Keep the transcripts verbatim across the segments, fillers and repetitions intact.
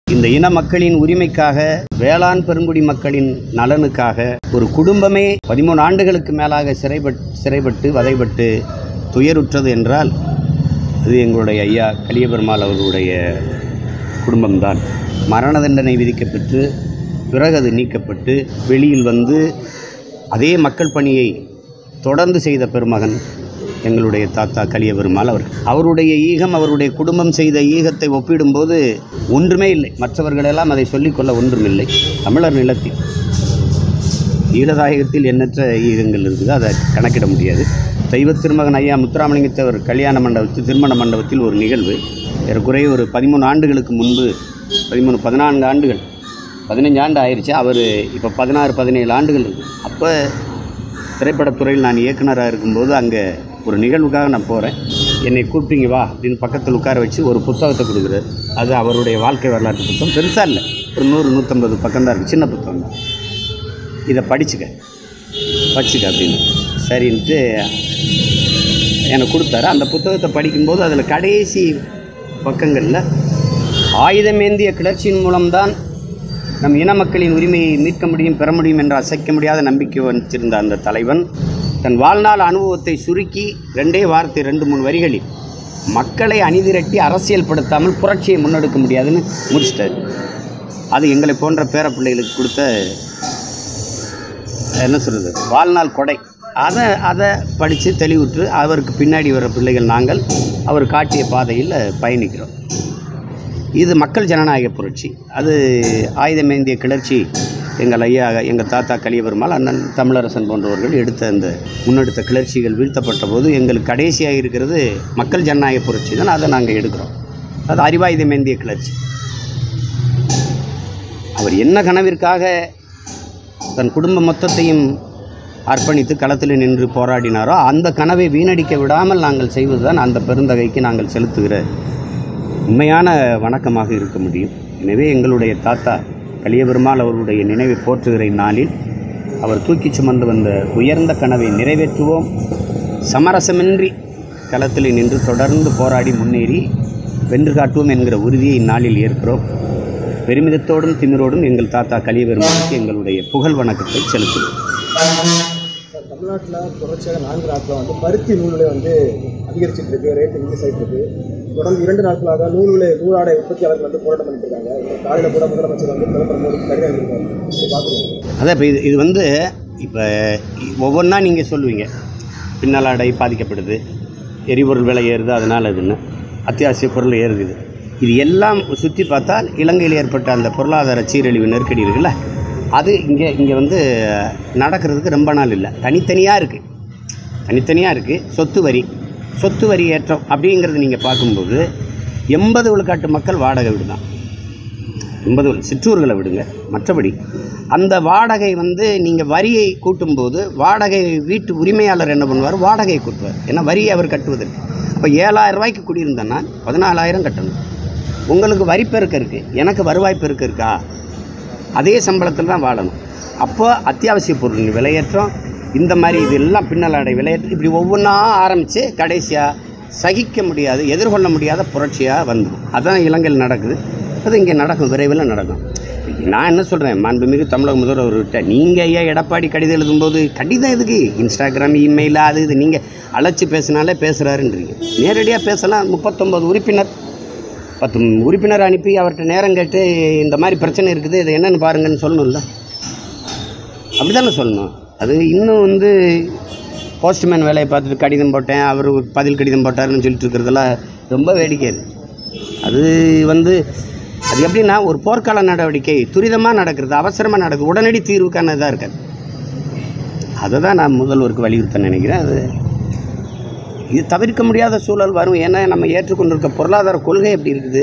இந்த இன மக்களின் உரிமைக்காக, வேளாண் பெருங்குடி மக்களின் நலனுக்காக ஒரு குடும்பமே பதிமூணு ஆண்டுகளுக்கு மேலாக சிறைப்பட்டு சிறைப்பட்டு வதைப்பட்டு துயருற்றது என்றால் அது எங்களுடைய ஐயா கலியபெருமாள் அவர்களுடைய குடும்பம்தான். மரண தண்டனை விதிக்கப்பட்டு பிறகு அது நீக்கப்பட்டு வெளியில் வந்து அதே மக்கள் பணியை தொடர்ந்து செய்த பெருமகன் எங்களுடைய தாத்தா கலியபெருமாள் அவர். அவருடைய ஈகம், அவருடைய குடும்பம் செய்த ஈகத்தை ஒப்பிடும்போது ஒன்றுமே இல்லை. மற்றவர்களெல்லாம் அதை சொல்லிக்கொள்ள ஒன்றுமில்லை. தமிழர் நிலத்தில் ஈழதாயகத்தில் எண்ணற்ற ஈகங்கள் இருக்குது, அதை கணக்கிட முடியாது. தெய்வ திருமகன் ஐயா முத்துராமலிங்கத்தேவர் கல்யாண மண்டபத்தில் திருமண மண்டபத்தில் ஒரு நிகழ்வு ஏறக்குறைய ஒரு பதிமூணு ஆண்டுகளுக்கு முன்பு, பதிமூணு பதினான்கு ஆண்டுகள் பதினஞ்சு ஆண்டு ஆயிடுச்சு. அவர் இப்போ பதினாறு பதினேழு ஆண்டுகள் இருக்குது. அப்போ திரைப்படத்துறையில் நான் இயக்குனராக இருக்கும்போது அங்கே ஒரு நிகழ்வுக்காக நான் போகிறேன். என்னை கூப்பிட்டீங்க வா அப்படின்னு பக்கத்தில் உட்கார வச்சு ஒரு புத்தகத்தை கொடுக்குறாரு. அது அவருடைய வாழ்க்கை வரலாற்று புத்தகம். பெருசாக இல்லை, ஒரு நூறு நூற்றம்பது பக்கம் தான் இருக்குது, சின்ன புத்தகம் தான். இதை படிச்சுக்க படிச்சுக்க அப்படின்னு சரின்ட்டு எனக்கு கொடுத்தாரு. அந்த புத்தகத்தை படிக்கும்போது அதில் கடைசி பக்கங்களில் ஆயுதமேந்திய கிளர்ச்சியின் மூலம்தான் நம் இன மக்களின் உரிமையை மீட்க முடியும், பெற முடியும் என்ற அசைக்க முடியாத நம்பிக்கை வச்சிருந்த அந்த தலைவன் தன் வாழ்நாள் அனுபவத்தை சுருக்கி ரெண்டே வார்த்தை ரெண்டு மூணு வரிகளில் மக்களை அணிதிரட்டி அரசியல் படுத்தாமல் புரட்சியை முன்னெடுக்க முடியாதுன்னு முடிச்சிட்டார். அது எங்களை போன்ற பேர பிள்ளைகளுக்கு கொடுத்த என்ன சொல்கிறது வாழ்நாள் கொடை. அதை அதை படித்து தெளிவுற்று அவருக்கு பின்னாடி வர பிள்ளைகள் நாங்கள் அவர் காட்டிய பாதையில் பயணிக்கிறோம். இது மக்கள் ஜனநாயக புரட்சி. அது ஆயுதமேந்திய கிளர்ச்சி எங்கள் ஐயா எங்கள் தாத்தா கலியபெருமாள், அண்ணன் தமிழரசன் போன்றவர்கள் எடுத்த அந்த முன்னெடுத்த கிளர்ச்சிகள் வீழ்த்தப்பட்ட போது எங்களுக்கு கடைசியாக இருக்கிறது மக்கள் ஜனநாயக புரட்சி தான். அதை நாங்கள் எடுக்கிறோம். அது அறிவாயுதமேந்திய கிளர்ச்சி. அவர் என்ன கனவிற்காக தன் குடும்ப மொத்தத்தையும் அர்ப்பணித்து களத்தில் நின்று போராடினாரோ அந்த கனவை வீணடிக்க விடாமல் நாங்கள் செய்வது தான் அந்த பெருந்தகைக்கு நாங்கள் செலுத்துகிற உண்மையான வணக்கமாக இருக்க முடியும். எனவே எங்களுடைய தாத்தா கலியபெருமாள் அவருடைய நினைவை போற்றுகிற நாளில் அவர் தூக்கி சுமந்து வந்த உயர்ந்த கனவை நிறைவேற்றுவோம். சமரசமின்றி களத்தில் நின்று தொடர்ந்து போராடி முன்னேறி வென்று காட்டுவோம் என்கிற உறுதியை இந்நாளில் ஏற்கிறோம். பெருமிதத்தோடும் திமிரோடும் எங்கள் தாத்தா கலியபெருமாளுக்கு எங்களுடைய புகழ் வணக்கத்தை செலுத்துவோம். தமிழ்நாட்டில் தொடர்ச்சியாக நான்கு நாட்கள் வந்து பருத்தி நூல் விலை வந்து அதிகரிச்சுட்டு இருக்கு, ரேட்டு இன்க்ரீஸ் ஆகிட்டு இருக்கு. தொடர்ந்து இரண்டு நாட்களாக நூல் விலை நூலாடை உற்பத்தியாளர்கள் வந்து போராட்டம் பண்ணிட்டு இருக்காங்க. காலையில் கூட முதலமைச்சர் வந்து பிரதமர் மோடிக்கு கடிதம் எழுதியிருக்காங்க. பார்க்குறீங்க அதான் இப்போ இது இது வந்து இப்போ ஒவ்வொன்றா நீங்கள் சொல்லுவீங்க, பின்னலாடை பாதிக்கப்படுது, எரிபொருள் விலை ஏறுது, அதனால் இதுன்னு அத்தியாவசிய பொருள் ஏறுது. இது எல்லாம் சுற்றி பார்த்தால் இலங்கையில் ஏற்பட்ட அந்த பொருளாதார சீரழிவு நெருக்கடி இருக்குல்ல, அது இங்கே இங்கே வந்து நடக்கிறதுக்கு ரொம்ப நாள் இல்லை. தனித்தனியாக இருக்குது தனித்தனியாக இருக்குது சொத்து வரி சொத்து வரி ஏற்றம் அப்படிங்கிறது நீங்கள் பார்க்கும்போது எண்பது விழுக்காட்டு மக்கள் வாடகை வீடு தான். எண்பது சிற்றூர்களை விடுங்க, மற்றபடி அந்த வாடகை வந்து நீங்கள் வரியை கூட்டும்போது வாடகை வீட்டு உரிமையாளர் என்ன பண்ணுவார், வாடகையை கூட்டுவார். ஏன்னா வரியை அவர் கட்டுவதற்கு. அப்போ ஏழாயிரம் ரூபாய்க்கு குடியிருந்தேன்னா பதினாலாயிரம் கட்டணும். உங்களுக்கு வரி பெருக்க இருக்குது, எனக்கு வருவாய் பெருக்க இருக்கா? அதே சம்பளத்தில் தான் வாழணும். அப்போ அத்தியாவசிய பொருள் விலையேற்றம், இந்த மாதிரி இதெல்லாம் பின்னலாடை விலையேற்றம், இப்படி ஒவ்வொன்றா ஆரம்பித்து கடைசியாக சகிக்க முடியாது, எதிர்கொள்ள முடியாத புரட்சியாக வந்துடும். அதுதான் இலங்கையில் நடக்குது. அது இங்கே நடக்கும், விரைவில் நடக்கும். நான் என்ன சொல்கிறேன், மாண்புமிகு தமிழக முதல்வர் அவர்கிட்ட நீங்கள் ஐயா எடப்பாடி கடிதம் எழுதும்போது கடிதம் எதுக்கு, இன்ஸ்டாகிராம் இமெயில் அது இது நீங்கள் அழைச்சி பேசினாலே பேசுகிறாருன்றீங்க. நேரடியாக பேசலாம். முப்பத்தொம்பது உறுப்பினர் பத்து உறுப்பினர் அனுப்பி அவர்கிட்ட நேரம் கேட்டு இந்த மாதிரி பிரச்சனை இருக்குது, இதை என்னென்னு பாருங்கன்னு சொல்லணும்ல, அப்படி தானே சொல்லணும். அது இன்னும் வந்து போஸ்ட்மேன் வேலையை பார்த்துட்டு கடிதம் போட்டேன், அவர் பதில் கடிதம் போட்டாருன்னு சொல்லிட்டு இருக்கிறதெல்லாம் ரொம்ப வேடிக்கை. அது வந்து அது எப்படின்னா ஒரு போர்க்கால நடவடிக்கை துரிதமாக நடக்கிறது, அவசரமாக நடக்குது, உடனடி தீர்வுக்கான இதாக இருக்காது. அதை தான் நான் முதல்வருக்கு வலியுறுத்த நினைக்கிறேன். அது இது தவிர்க்க முடியாத சூழல் வரும். ஏன்னா நம்ம ஏற்றுக்கொண்டிருக்க பொருளாதார கொள்கை எப்படி இருக்குது,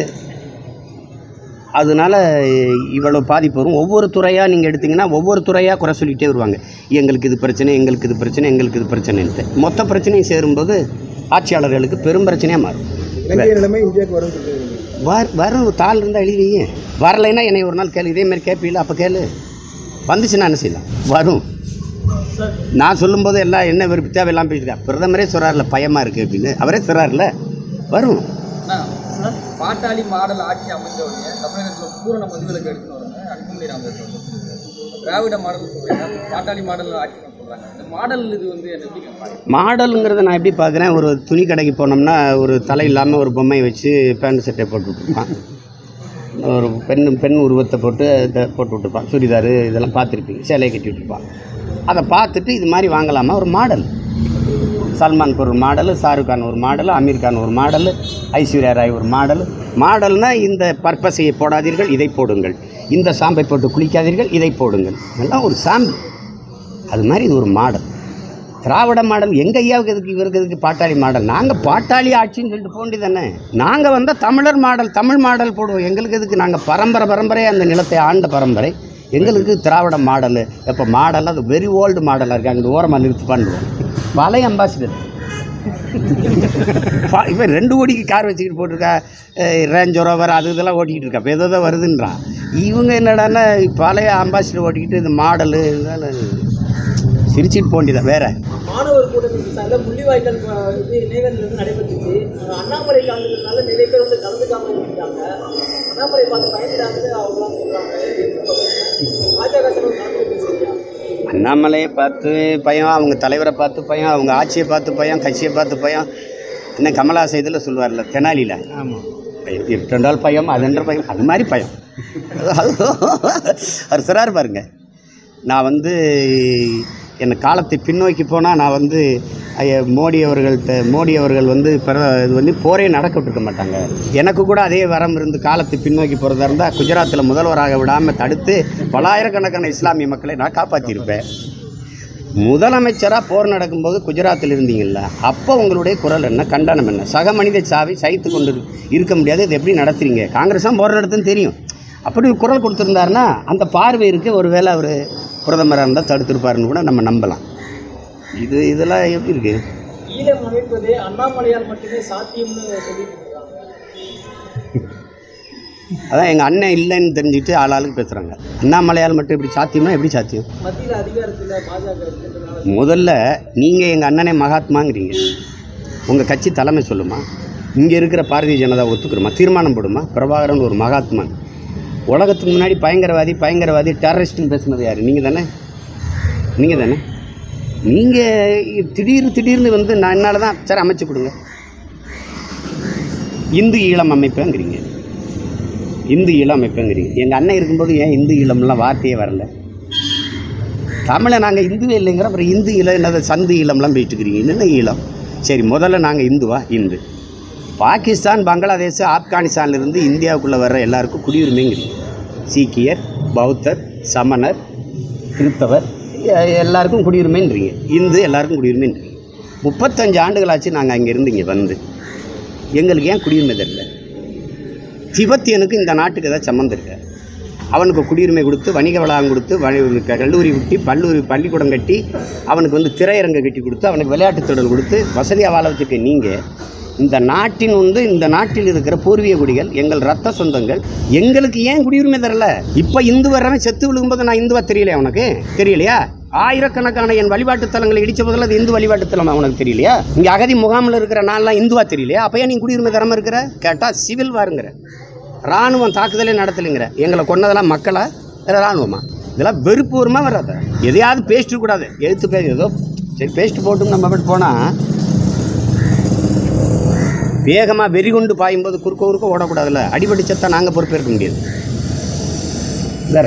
அதனால் இவ்வளோ பாதிப்பு வரும். ஒவ்வொரு துறையாக நீங்கள் எடுத்திங்கன்னா ஒவ்வொரு துறையாக குறை சொல்லிகிட்டே வருவாங்க. எங்களுக்கு இது பிரச்சனை, எங்களுக்கு இது பிரச்சனை, எங்களுக்கு இது பிரச்சனைன்ட்டு மொத்த பிரச்சனையும் சேரும்போது ஆட்சியாளர்களுக்கு பெரும் பிரச்சனையாக மாறும். நிலைமை இந்தியாவுக்கு வரும் வர் வரும் தாள் இருந்தால் எழுதிங்க. வரலைன்னா என்னை ஒரு நாள் கேளு, இதேமாரி கேட்பீங்களா? அப்போ கேளு. வந்துச்சுன்னா என்ன செய்யலாம்? வரும். நான் சொல்லும்போது எல்லாம் என்ன விருப்பி தேவையெல்லாம் பேசியிருக்கேன். பிரதமரே சொல்கிறார்ல பயமாக இருக்குது அப்படின்னு, அவரே சொல்கிறார்ல, வரும். பாட்டாளி மாடல் ஆட்சி அமைஞ்ச உடனே தமிழகத்தில் பூரண மதுவிலக்கு எடுத்துன்னு வராங்க அன்புமணி ராமதாஸ் அவர்கள். திராவிட மாடல் சொல்றாங்க, பாட்டாளி மாடல் ஆட்சி சொல்றாங்க. இந்த மாடல் இது வந்து எப்படி பாருங்க? மாடலுங்கிறத நான் எப்படி பார்க்குறேன், ஒரு துணி கடைக்கு போனோம்னா ஒரு தலை இல்லாமல் ஒரு பொம்மையை வச்சு பேண்ட் சட்டை போட்டு விட்டுருப்பான், ஒரு பெண் பெண் உருவத்தை போட்டு இதை போட்டு விட்டுருப்பான், சுடிதாரு இதெல்லாம் பார்த்துருப்பீங்க, சேலையை கட்டி விட்டுருப்பான். அதை பார்த்துட்டு இது மாதிரி வாங்கலாமா, ஒரு மாடல். சல்மான் ஒரு மாடலு, ஷாருக் கான் ஒரு மாடலு, அமீர் கான் ஒரு மாடலு, ஐஸ்வர்யா ராய் ஒரு மாடலு. மாடல்னால் இந்த பர்பஸையை போடாதீர்கள், இதை போடுங்கள், இந்த சாம்பை போட்டு குளிக்காதீர்கள், இதை போடுங்கள், இதெல்லாம் ஒரு சாம்பு. அது மாதிரி இது ஒரு மாடல். திராவிட மாடல் எங்கள் ஐயாவுக்கு எதுக்கு, இவருக்கு எதுக்கு பாட்டாளி மாடல்? நாங்கள் பாட்டாளி ஆட்சின்னு சொல்லிட்டு போண்டி தானே. நாங்கள் வந்தால் தமிழர் மாடல், தமிழ் மாடல் போடுவோம். எங்களுக்கு எதுக்கு? நாங்கள் பரம்பரை பரம்பரையாக அந்த நிலத்தை ஆண்ட பரம்பரை. எங்களுக்கு திராவிட மாடல் எப்போ மாடல், அது வெரி ஓல்டு மாடலாக இருக்குது. அங்கே ஓரமாக நிறுத்தி பண்ணுவோம். வலை அம்பாசிடர் இப்போ ரெண்டு கோடிக்கு கார் வச்சுக்கிட்டு போட்டிருக்கா, ரேஞ்ச் ரோவர் அது இதெல்லாம் ஓட்டிக்கிட்டு இருக்கா, இப்போ எதோ தான் வருதுன்றான். இவங்க என்னடான்னா பழைய அம்பாசிடர் ஓட்டிக்கிட்டு இந்த மாடலு இதெல்லாம் சிரிச்சிட்டு போண்டிதான். வேற மாணவர் கூட்டத்தில் சார்ந்த முள்ளிவாய்க்கால் இது நினைவேந்தல் நடைபெற்றுச்சு. அண்ணாமலை கலந்துக்கிறதுனால நிறைய பேர் வந்து கலந்துக்காம இருக்காங்க. அண்ணாமலை பார்த்து பயந்துட்டாங்க அவங்களாம் சொல்றாங்க. பாஜக கலந்து அண்ணாமலையை பார்த்து பயம், அவங்க தலைவரை பார்த்து பயம், அவங்க ஆட்சியை பார்த்து பயம், கட்சியை பார்த்து பயம். இன்னும் கமலாசை இதில் சொல்லுவார்ல, தெனாலியில், ஆமாம் இரண்டால் பயம் அதென்ற பயம், அது மாதிரி பயம். அவர் சிறார் பாருங்க. நான் வந்து என் காலத்தை பின்னோக்கி போனால் நான் வந்து மோடி அவர்கள்ட்ட மோடி அவர்கள் வந்து பிற இது வந்து போரே நடக்க விட்டுருக்க மாட்டாங்க. எனக்கு கூட அதே வரம் இருந்து காலத்தை பின்னோக்கி போகிறதா இருந்தால் குஜராத்தில் முதல்வராக விடாமல் தடுத்து பலாயிரக்கணக்கான இஸ்லாமிய மக்களை நான் காப்பாற்றியிருப்பேன். முதலமைச்சராக போர் நடக்கும்போது குஜராத்தில் இருந்தீங்கள்ல, அப்போ உங்களுடைய குரல் என்ன, கண்டனம் என்ன? சக மனித சாவை சகித்து கொண்டு இருக்க முடியாது, இது எப்படி நடத்துறீங்க? காங்கிரஸ் தான் போர் நடத்துன்னு தெரியும். அப்படி குரல் கொடுத்துருந்தாருன்னா அந்த பார்வை இருக்குது. ஒரு வேளை அவர் பிரதமராக இருந்தால் தடுத்திருப்பாருன்னு கூட நம்ம நம்பலாம். இது இதெல்லாம் எப்படி இருக்குது? ஈழம் அமைப்பது அண்ணாமலையால் மட்டுமே சாத்தியம்னு சொல்லிட்டு இருக்காங்க. அதான் எங்கள் அண்ணன் இல்லைன்னு தெரிஞ்சுட்டு ஆளாளுக்கு பேசுகிறாங்க. அண்ணாமலையால் மட்டும் எப்படி சாத்தியம்னா எப்படி சாத்தியம்? மத்தியில் அதிகாரத்தில் பாஜக முதல்ல நீங்கள் எங்கள் அண்ணனே மகாத்மாங்கிறீங்க, உங்கள் கட்சி தலைமை சொல்லுமா? இங்கே இருக்கிற பாரதிய ஜனதா ஒத்துக்கிறோமா? தீர்மானம் போடுமா? பிரபாகரன் ஒரு மகாத்மான். உலகத்துக்கு முன்னாடி பயங்கரவாதி பயங்கரவாதி டெரரிஸ்ட்னு பேசுனது யார்? நீங்கள் தானே, நீங்கள் தானே. நீங்கள் திடீர்னு திடீர்னு வந்து நான் என்னால் தான் சரி அமைச்சு கொடுங்க, இந்து ஈழம் அமைப்பேங்கிறீங்க, இந்து ஈழம் அமைப்பேங்கிறீங்க. எங்கள் அண்ணன் இருக்கும்போது ஏன் இந்து ஈழம்லாம் வார்த்தையே வரல? தமிழை நாங்கள் இந்துவே இல்லைங்கிற, அப்புறம் இந்து ஈழம் என்னது, சந்து ஈழம்லாம் போயிட்டுருக்கிறீங்க. என்னென்ன ஈழம்? சரி, முதல்ல நாங்கள் இந்துவா? இந்து. பாகிஸ்தான், பங்களாதேஷ், ஆப்கானிஸ்தான்லேருந்து இந்தியாவுக்குள்ளே வர்ற எல்லாருக்கும் குடியுரிமைங்கிறீங்க. சீக்கியர், பௌத்தர், சமணர், கிறிஸ்தவர் எல்லாருக்கும் குடியுரிமைன்றீங்க. இந்து எல்லாருக்கும் குடியுரிமைன்றீங்க. முப்பத்தஞ்சு ஆண்டுகளாச்சு நாங்கள் அங்கே இருந்து இங்கே வந்து, எங்களுக்கு ஏன் குடியுரிமை தெரியல? திபெத்தியனுக்கு இந்த நாட்டுக்கு ஏதாவது சம்மந்தம் இருக்க? அவனுக்கு குடியுரிமை கொடுத்து, வணிக வளாகம் கொடுத்து, கல்லூரி விட்டி, பல்லூரி பள்ளிக்கூடம் கட்டி, அவனுக்கு வந்து திரையரங்கை கட்டி கொடுத்து, அவனுக்கு விளையாட்டுத் திடல் கொடுத்து வசதியாக வாழ வச்சுருக்க நீங்கள், இந்த நாட்டின் வந்து இந்த நாட்டில் இருக்கிற பூர்வீக குடிகள் எங்கள் ரத்த சொந்தங்கள், எங்களுக்கு ஏன் குடியுரிமை தரல? இப்போ இந்து வர்றவன் செத்து விழுகும்போது நான் இந்துவா தெரியலையா உனக்கு? தெரியலையா? ஆயிரக்கணக்கான என் வழிபாட்டு தலங்களை இடித்த போதில் அது இந்து வழிபாட்டு தலம் உனக்கு தெரியலையா? இங்கே அகதி முகாமில் இருக்கிற நான்லாம் இந்துவா தெரியலையா? அப்போ ஏன் நீ குடியுரிமை தராமல் இருக்கிற? கேட்டால் சிவில் வாருங்கிற, இராணுவம் தாக்குதலே நடத்தலைங்கிற. எங்களை கொன்னதெல்லாம் மக்களா இராணுவமா? இதெல்லாம் வெறுப்பூர்வமாக வராத. எதையாவது பேசிட்டு கூடாது, எழுத்து பேச ஏதோ சரி பேஸ்ட்டு போட்டும் நம்ம அப்படி போனால் வேகமாக வெறி கொண்டு பாயும்போது குறுக்க குறுக்க ஓடக்கூடாதுல்ல. அடிபடி சத்தா நாங்கள் பொறுப்பேற்க முடியாது. வேற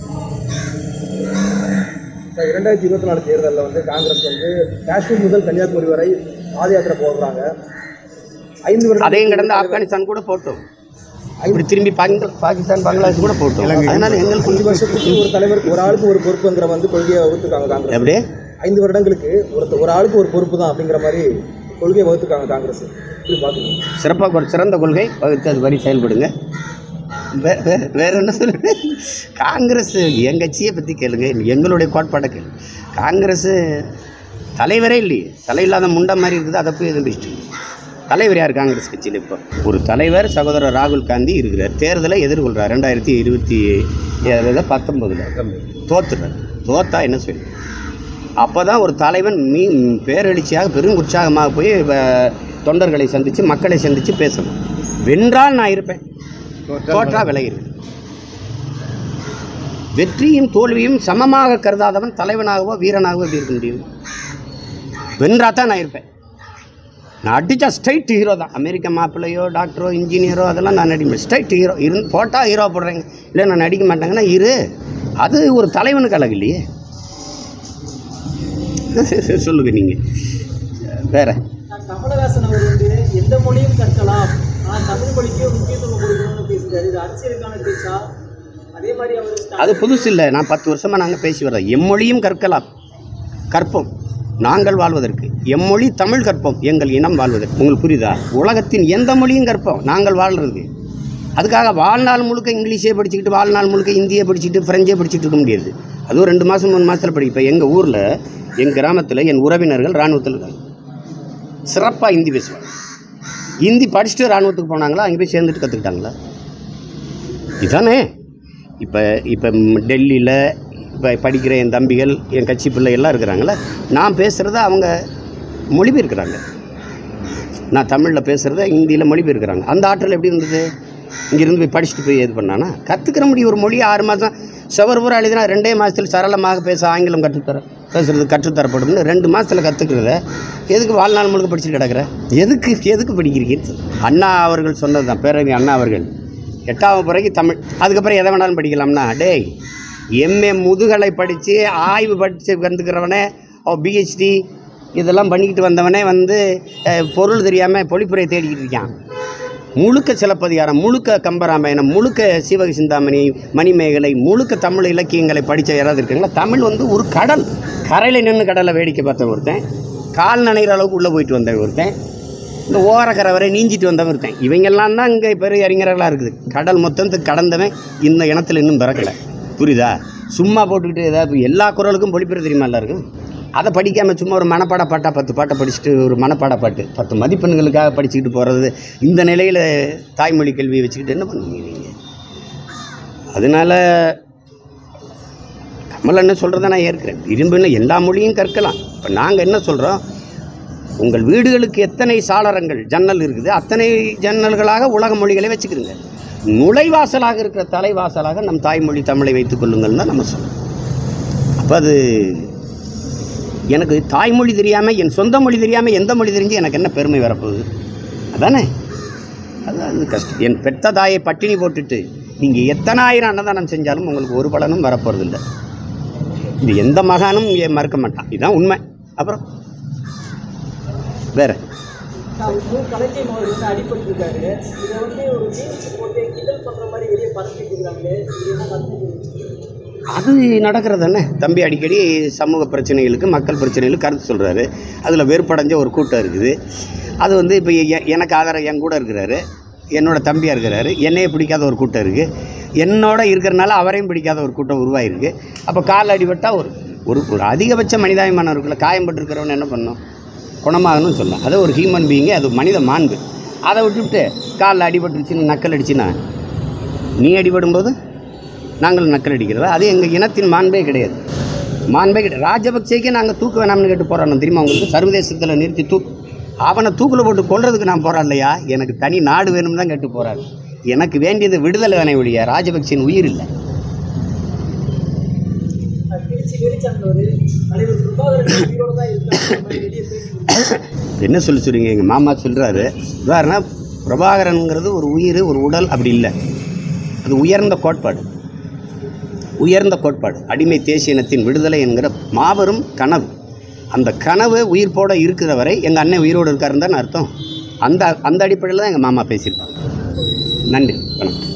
இரண்டாயிரத்தி இருபத்தி நாலு தேர்தலில் வந்து காங்கிரஸ் வந்து காஷ்மீர் முதல் கன்னியாகுமரி வரை பாத யாத்திரை போடுறாங்க. ஐந்து வருடம் அதையும் கடந்து ஆப்கானிஸ்தான் கூட போட்டோம், இப்படி திரும்பி பாகிஸ்தான் பங்களாதேஷ் கூட போட்டோம். அதனால எங்களுக்கு அஞ்சு வருஷத்துக்கு ஒரு தலைவருக்கு ஒரு ஆளுக்கு ஒரு பொறுப்புங்கிற வந்து கொள்கையை வகுத்துருக்காங்க காங்கிரஸ். எப்படி ஐந்து வருடங்களுக்கு ஒரு ஒரு ஆளுக்கு ஒரு பொறுப்பு தான் அப்படிங்கிற மாதிரி கொள்கையை வகுத்துருக்காங்க காங்கிரஸ். இப்படி பார்த்துக்கோங்க. சிறப்பாக ஒரு சிறந்த கொள்கை வகுத்து அது வரி செயல்படுங்க. வே வேறு வேறு என்ன சொல்லுங்க? காங்கிரஸ் என் கட்சியை பற்றி கேளுங்க, எங்களுடைய கோட்பாடை கேளு. காங்கிரஸ் தலைவரே இல்லையே, தலை இல்லாத முண்டை மாதிரி இருக்குது. அதை போய் எதுவும் பேசிட்டு தலைவர் யார் காங்கிரஸ் கட்சியில்? இப்போ ஒரு தலைவர் சகோதரர் ராகுல் காந்தி இருக்கிறார், தேர்தலை எதிர்கொள்கிறார். ரெண்டாயிரத்தி இருபத்தி ஏழு பத்தொம்பதில் தோத்துறார். தோத்தா என்ன சொல்லு? அப்போ தான் ஒரு தலைவன் மீ பேரெழுச்சியாக பெரும் உற்சாகமாக போய் தொண்டர்களை சந்தித்து மக்களை சந்தித்து பேசணும். வென்றால் நான் இருப்பேன், தோற்றா விலகிருவேன். வெற்றியும் தோல்வியும் சமமாக கருதாதவன் தலைவனாகவோ வீரனாகவோ எப்படி இருக்க முடியும்? வென்றா தான் நான் இருப்பேன். நான் அடித்தா ஸ்ட்ரைட் ஹீரோ தான். அமெரிக்க மாப்பிள்ளையோ டாக்டரோ இன்ஜினியரோ அதெல்லாம் நான் நடிப்பேன். ஸ்ட்ரைட் ஹீரோ இருந்து போட்டால் ஹீரோ போடுறேங்க, இல்லை நான் நடிக்க மாட்டேங்கன்னா இரு. அது ஒரு தலைவனுக்கு அழகு இல்லையே. சொல்லுங்க நீங்கள் வேற. கமலஹாசன் அவர் வந்து எந்த மொழியும் கற்கலாம், ஆனால் தமிழ் மொழிக்கே முக்கியத்துவம் கொடுக்கணும்னு பேசுகிறார். இது அரசியலுக்கான பேச்சா? அதே மாதிரி அவர் அது புதுசு இல்லை. நான் பத்து வருஷமாக நாங்கள் பேசி வர்றோம். எம்மொழியும் கற்கலாம், கற்போம் நாங்கள் வாழ்வதற்கு. எம்மொழி தமிழ் கற்போம், எங்கள் இனம் வாழ்வதற்கு. உங்களுக்கு புரியுதா? உலகத்தின் எந்த மொழியும் கற்போம் நாங்கள் வாழ்கிறதுக்கு. அதுக்காக வாழ்நாள் முழுக்க இங்கிலீஷே படிச்சுக்கிட்டு, வாழ்நாள் முழுக்க ஹிந்தியை படிச்சுட்டு, ஃப்ரெஞ்சே படிச்சுட்டு இருக்க முடியாது. அதுவும் ரெண்டு மாதம் மூணு மாதத்தில் படி. இப்போ எங்கள் ஊரில் என் கிராமத்தில் என் உறவினர்கள் இராணுவத்தில் இருக்காங்க. சிறப்பாக ஹிந்தி பேசுவாங்க. ஹிந்தி படிச்சுட்டு இராணுவத்துக்கு போனாங்களா, அங்கே போய் சேர்ந்துட்டு கற்றுக்கிட்டாங்களா? இதானே இப்போ இப்போ டெல்லியில் இப்போ படிக்கிற என் தம்பிகள், என் கட்சி பிள்ளை எல்லாம் இருக்கிறாங்களே, நான் பேசுகிறத அவங்க மொழிபெயர்க்கிறாங்க. நான் தமிழில் பேசுகிறத ஹிந்தியில் மொழிபெயர்க்கிறாங்க. அந்த ஆற்றல் எப்படி இருந்தது? இங்கேருந்து போய் படிச்சுட்டு போய் இது பண்ணானா? கற்றுக்கிற முடியும். ஒரு மொழி ஆறு மாதம் செவர் பூரா எழுதினா ரெண்டே மாதத்தில் சரளமாக பேச ஆங்கிலம் கற்றுத்தர பேசுகிறது கற்றுத்தரப்படும்னு ரெண்டு மாதத்தில் கற்றுக்கிறத எதுக்கு வாழ்நாள் முழுக்க படிச்சுட்டு கிடக்கிற? எதுக்கு எதுக்கு படிக்கிறீங்க? அண்ணா அவர்கள் சொன்னது தான், பேரறிஞர் அண்ணா அவர்கள். எட்டாவது பிறகு தமிழ், அதுக்கப்புறம் எதை வேணாலும் படிக்கலாம்னா, டேய் எம்ஏ முதுகலை படித்து ஆய்வு படித்து வந்துக்கிறவனே, பிஹெச்டி இதெல்லாம் பண்ணிக்கிட்டு வந்தவனே வந்து பொருள் தெரியாமல் பொழிப்புரை தேடிக்கிட்டு இருக்கான். முழுக்க சிலப்பதிகாரம், முழுக்க கம்பராமாயணம், முழுக்க சீவக சிந்தாமணி, மணிமேகலை, முழுக்க தமிழ் இலக்கியங்களை படித்த யாராவது இருக்காங்களா? தமிழ் வந்து ஒரு கடல். கரையில் நின்று கடலை வேடிக்கை பார்த்த ஒருத்தன், கால் நனைகிற அளவுக்கு உள்ளே போயிட்டு வந்தவன் ஒருத்தன், இந்த ஓரக்கரை வரை நீஞ்சிட்டு வந்தவன் ஒருத்தன். இவங்கெல்லாம் தான் இங்கே பெரிய அறிஞர்களாக இருக்குது. கடல் மொத்தத்துக்கு கடந்தவன் இந்த இனத்தில் இன்னும் பிறக்கலை. புரியுதா? சும்மா போட்டுக்கிட்டு ஏதாவது எல்லா குரலுக்கும் பொழிப்புற தெரியுமா எல்லாருக்கும்? அதை படிக்காமல் சும்மா ஒரு மனப்பாட பாட்டா பத்து பாட்டை படிச்சுட்டு, ஒரு மனப்பாட பாட்டு பத்து மதிப்பெண்களுக்காக படிச்சுக்கிட்டு போகிறது, இந்த நிலையில் தாய்மொழி கல்வியை வச்சுக்கிட்டு என்ன பண்ணுவீங்க நீங்கள்? அதனால் கமல் என்ன சொல்கிறத நான் ஏற்கிறேன். விரும்பின எல்லா மொழியும் கற்கலாம். இப்போ நாங்கள் என்ன சொல்கிறோம், உங்கள் வீடுகளுக்கு எத்தனை சாளரங்கள் ஜன்னல் இருக்குது, அத்தனை ஜன்னல்களாக உலக மொழிகளை வச்சுக்கிறோங்க. நுழைவாசலாக இருக்கிற தலைவாசலாக நம் தாய்மொழி தமிழை வைத்துக் கொள்ளுங்கள் தான் நம்ம சொல்கிறோம். அப்போ அது எனக்கு தாய்மொழி தெரியாமல், என் சொந்த மொழி தெரியாமல் எந்த மொழி தெரிஞ்சு எனக்கு என்ன பெருமை வரப்போகுது? அதானே, அதுதான் அது கஷ்டம். என் பெத்த தாயை பட்டினி போட்டுட்டு நீங்கள் எத்தனை ஆயிரம் அன்னதானம் செஞ்சாலும் உங்களுக்கு ஒரு பலனும் வரப்போகிறது இல்லை. இது எந்த மகானும் மறுக்க மாட்டான். இதுதான் உண்மை. அப்புறம் வேறு கலைஞர் அவர் வந்து அடிபட்டிருக்காரு. இதை வந்து ஒரு ஜீன்ஸ் போட்டு கிண்டல் பண்ணுற மாதிரி வெளியே பரப்பிட்டு இருக்காங்களே, இது என்ன கருத்து? அது நடக்கிறது தானே தம்பி. அடிக்கடி சமூக பிரச்சனைகளுக்கு, மக்கள் பிரச்சனைகளுக்கு கருத்து சொல்கிறாரு. அதில் வெறுப்படைஞ்ச ஒரு கூட்டம் இருக்குது. அது வந்து இப்போ எனக்கு ஆதரவு என் கூட இருக்கிறாரு, என்னோடய தம்பியாக இருக்கிறாரு. என்னையே பிடிக்காத ஒரு கூட்டம் இருக்குது, என்னோட இருக்கிறனால அவரையும் பிடிக்காத ஒரு கூட்டம் உருவாகிருக்கு. அப்போ கால் அடிபட்டால் ஒரு ஒரு ஒரு அதிகபட்ச மனிதாபிமானம் இருக்குல்ல, காயம்பட்டுருக்கிறவன் என்ன பண்ணணும்? குணமாகணும்னு சொல்லலாம். அது ஒரு ஹியூமன் பீயிங்கு, அது மனித மாண்பு. அதை விட்டுவிட்டு காலில் அடிபட்டுருச்சுன்னு நக்கல் அடிச்சுன்னா, நீ அடிபடும்போது நாங்கள் நக்கல் அடிக்கிறதா? அது எங்கள் இனத்தின் மாண்பே கிடையாது. மாண்பே கிடையாது. ராஜபக்சேக்கே நாங்கள் தூக்க வேணாம்னு கேட்டு போராடணும் தெரியுமா உங்களுக்கு? சர்வதேசத்தில் நிறுத்தி தூ அவனை தூக்கில் போட்டு கொள்றதுக்கு நான் போராடலையா? எனக்கு தனி நாடு வேணும்னு தான் கேட்டு போராடு. எனக்கு வேண்டியது விடுதலை தானே ஒழிய ராஜபக்சேன் உயிர் இல்லை. என்ன சொல்லி சொல்றீங்க? எங்கள் மாமா சொல்கிறாரு, உதாரணம் பிரபாகரனுங்கிறது ஒரு உயிர், ஒரு உடல் அப்படி இல்லை. அது உயர்ந்த கோட்பாடு, உயர்ந்த கோட்பாடு. அடிமை தேசிய இனத்தின் விடுதலை என்கிற மாபெரும் கனவு. அந்த கனவு உயிர்ப்போடு இருக்கிற வரை எங்கள் அண்ணன் உயிரோடு இருக்காருன்னு தான் அர்த்தம். அந்த அந்த அடிப்படையில் தான் எங்கள் மாமா பேசியிருப்பாங்க. நன்றி, வணக்கம்.